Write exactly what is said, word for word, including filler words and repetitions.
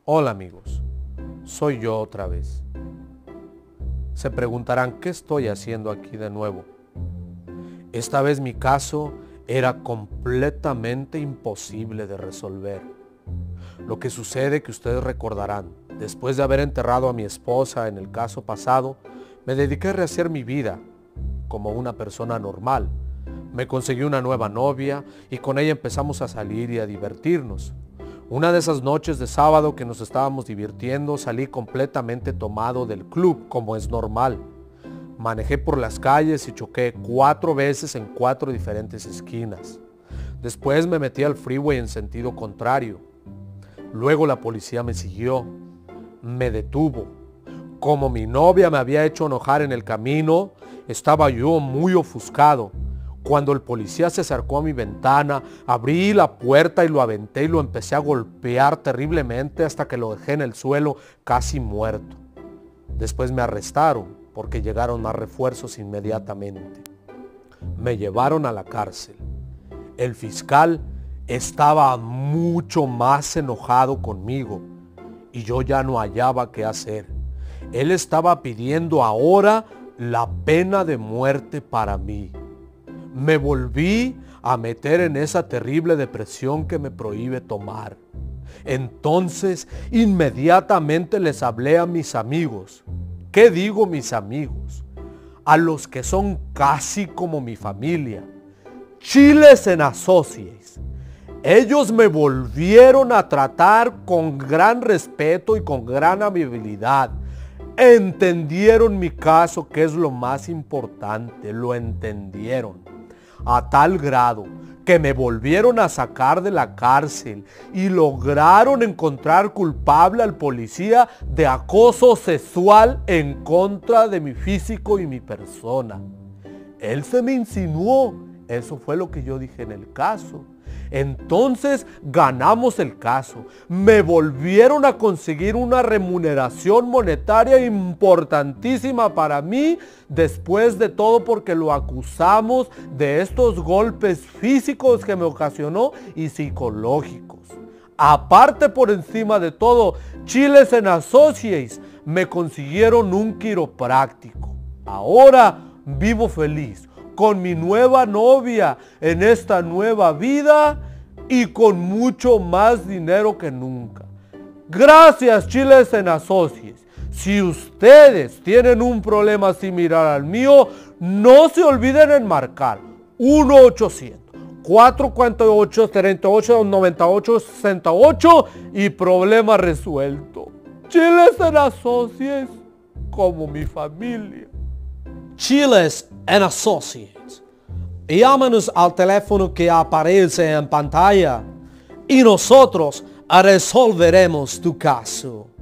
Hola amigos, soy yo otra vez. Se preguntarán qué estoy haciendo aquí de nuevo. Esta vez mi caso era completamente imposible de resolver. Lo que sucede que ustedes recordarán, después de haber enterrado a mi esposa en el caso pasado, me dediqué a rehacer mi vida como una persona normal. Me conseguí una nueva novia y con ella empezamos a salir y a divertirnos. Una de esas noches de sábado que nos estábamos divirtiendo, salí completamente tomado del club, como es normal. Manejé por las calles y choqué cuatro veces en cuatro diferentes esquinas. Después me metí al freeway en sentido contrario. Luego la policía me siguió, me detuvo. Como mi novia me había hecho enojar en el camino, estaba yo muy ofuscado. Cuando el policía se acercó a mi ventana, abrí la puerta y lo aventé y lo empecé a golpear terriblemente hasta que lo dejé en el suelo casi muerto. Después me arrestaron porque llegaron más refuerzos inmediatamente. Me llevaron a la cárcel. El fiscal estaba mucho más enojado conmigo y yo ya no hallaba qué hacer. Él estaba pidiendo ahora la pena de muerte para mí. Me volví a meter en esa terrible depresión que me prohíbe tomar. Entonces, inmediatamente les hablé a mis amigos. ¿Qué digo mis amigos? A los que son casi como mi familia. Chiles and Associates. Ellos me volvieron a tratar con gran respeto y con gran amabilidad. Entendieron mi caso, que es lo más importante, lo entendieron. A tal grado que me volvieron a sacar de la cárcel y lograron encontrar culpable al policía de acoso sexual en contra de mi físico y mi persona. Él se me insinuó, eso fue lo que yo dije en el caso. Entonces ganamos el caso. Me volvieron a conseguir una remuneración monetaria importantísima para mí, después de todo, porque lo acusamos de estos golpes físicos que me ocasionó y psicológicos. Aparte, por encima de todo, Chiles and Associates me consiguieron un quiropráctico. Ahora vivo feliz con mi nueva novia en esta nueva vida y con mucho más dinero que nunca. Gracias, Chiles and Associates. Si ustedes tienen un problema similar al mío, no se olviden en marcar uno ochocientos, cuatro cuatro ocho, tres ocho, nueve ocho seis ocho y problema resuelto. Chiles and Associates, como mi familia. Chiles and Associates. Llámanos al teléfono que aparece en pantalla y nosotros resolveremos tu caso.